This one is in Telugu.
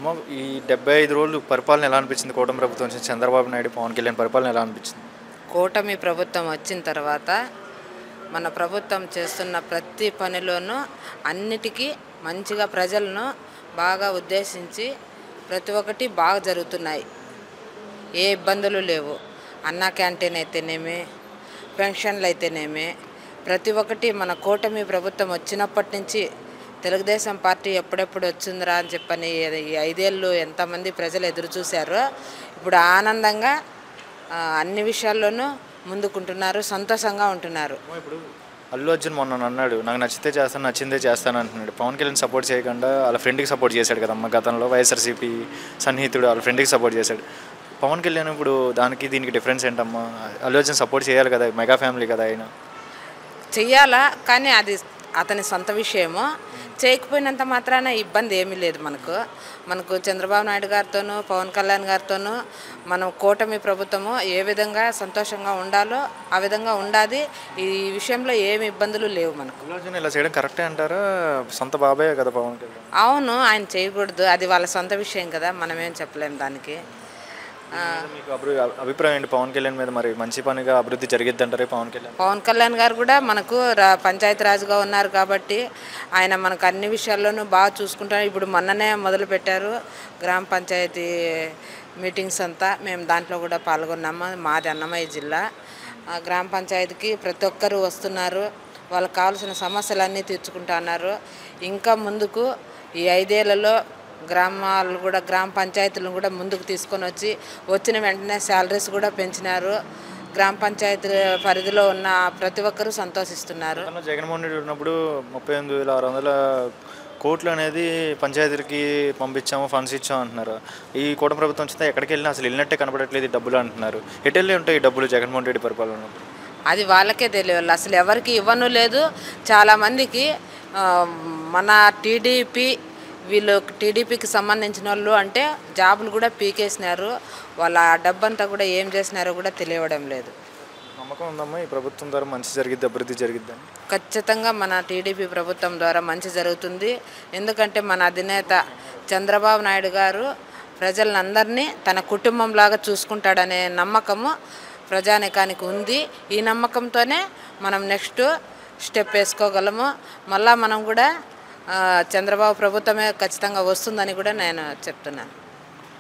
అమ్మ ఈ 75 రోజులు పరిపాలన ఎలా అనిపించింది? కూటమి ప్రభుత్వం నుంచి చంద్రబాబు నాయుడు, పవన్ కళ్యాణ్ పరిపాలన ఎలా అనిపించింది? కూటమి ప్రభుత్వం వచ్చిన తర్వాత మన ప్రభుత్వం చేస్తున్న ప్రతి పనిలోనూ అన్నిటికీ మంచిగా ప్రజలను బాగా ఉద్దేశించి ప్రతి ఒక్కటి బాగా జరుగుతున్నాయి. ఏ ఇబ్బందులు లేవు. అన్నా క్యాంటీన్ అయితేనేమి, పెన్షన్లు అయితేనేమి, ప్రతి ఒక్కటి మన కూటమి ప్రభుత్వం వచ్చినప్పటి నుంచి తెలుగుదేశం పార్టీ ఎప్పుడెప్పుడు వచ్చిందిరా అని చెప్పని ఈ 5 ఏళ్ళు ఎంతమంది ప్రజలు ఎదురు చూశారో ఇప్పుడు ఆనందంగా అన్ని విషయాల్లోనూ ముందుకుంటున్నారు, సంతోషంగా ఉంటున్నారు. ఇప్పుడు అల్లు అర్జున్ మొన్న అన్నాడు, నాకు నచ్చితే చేస్తాను, నచ్చిందే చేస్తాను అంటున్నాడు. పవన్ కళ్యాణ్ సపోర్ట్ చేయకుండా వాళ్ళ ఫ్రెండ్కి సపోర్ట్ చేశాడు కదమ్మ. గతంలో వైఎస్ఆర్సీపీ సన్నిహితుడు వాళ్ళ ఫ్రెండ్కి సపోర్ట్ చేశాడు. పవన్ కళ్యాణ్ ఇప్పుడు దానికి దీనికి డిఫరెన్స్ ఏంటమ్మా? అల్లు అర్జున్ సపోర్ట్ చేయాలి కదా, మెగా ఫ్యామిలీ కదా ఆయన. చెయ్యాలా, కానీ అది అతని సొంత విషయము. చేయకపోయినంత మాత్రాన ఇబ్బంది ఏమీ లేదు. మనకు చంద్రబాబు నాయుడు గారితోనూ పవన్ కళ్యాణ్ గారితోనూ మనం కూటమి ప్రభుత్వము ఏ విధంగా సంతోషంగా ఉండాలో ఆ విధంగా ఉండాలి. ఈ విషయంలో ఏమి ఇబ్బందులు లేవు మనకు. అల్లు అర్జున్ ఇలా చేయడం కరెక్టే అంటారా? సొంత బాబాయే కదా పవన్ కళ్యాణ్. అవును, ఆయన చేయకూడదు, అది వాళ్ళ సొంత విషయం కదా, మనమేం చెప్పలేము దానికి. మీకు అభిప్రాయం ఏంటి పవన్ కళ్యాణ్ మీద? మరి మంచి పనిగా అభివృద్ధి జరిగిద్ది అంటారు పవన్ కళ్యాణ్ గారు కూడా మనకు పంచాయతీ రాజుగా ఉన్నారు కాబట్టి ఆయన మనకు అన్ని విషయాల్లోనూ బాగా చూసుకుంటారు. ఇప్పుడు మొన్ననే మొదలు పెట్టారు గ్రామ పంచాయతీ మీటింగ్స్ అంతా. మేము దాంట్లో కూడా పాల్గొన్నాము. మాది అన్నమయ్య జిల్లా. గ్రామ పంచాయతీకి ప్రతి ఒక్కరూ వస్తున్నారు, వాళ్ళకి కావాల్సిన సమస్యలన్నీ తీర్చుకుంటా అన్నారు. ఇంకా ముందుకు ఈ 5 ఏళ్లలో గ్రామాలు కూడా గ్రామ పంచాయతీలను కూడా ముందుకు తీసుకొని వచ్చిన వెంటనే శాలరీస్ కూడా పెంచినారు. గ్రామ పంచాయతీ పరిధిలో ఉన్న ప్రతి ఒక్కరూ సంతోషిస్తున్నారు. జగన్మోహన్ రెడ్డి ఉన్నప్పుడు 38,600 కోట్లు అనేది పంచాయతీలకి పంపించాము, ఫండ్స్ ఇచ్చాము అంటున్నారు. ఈ కూటమి ప్రభుత్వం వచ్చితే ఎక్కడికి వెళ్ళినా అసలు వెళ్ళినట్టే కనపడట్లేదు ఈ డబ్బులు అంటున్నారు. ఎటు వెళ్ళి ఉంటాయి ఈ డబ్బులు జగన్మోహన్ రెడ్డి పరిపాలన? అది వాళ్ళకే తెలియాలి. అసలు ఎవరికి ఇవ్వను లేదు. చాలామందికి మన టీడీపీకి సంబంధించిన వాళ్ళు అంటే జాబులు కూడా పీకేసినారు. వాళ్ళ డబ్బంతా కూడా ఏం చేసినారో కూడా తెలియడం లేదు. నమ్మకం ఉందమ్మా ఈ ప్రభుత్వం ద్వారా మంచి జరిగిద్ది, అభివృద్ధి జరిగిద్దని? ఖచ్చితంగా మన టీడీపీ ప్రభుత్వం ద్వారా మంచి జరుగుతుంది. ఎందుకంటే మన అధినేత చంద్రబాబు నాయుడు గారు ప్రజలందరినీ తన కుటుంబంలాగా చూసుకుంటాడనే నమ్మకము ప్రజానికానికి ఉంది. ఈ నమ్మకంతోనే మనం నెక్స్ట్ స్టెప్ వేసుకోగలము. మళ్ళా మనం కూడా చంద్రబాబు ప్రభుత్వమే ఖచ్చితంగా వస్తుందని కూడా నేను చెప్తున్నాను.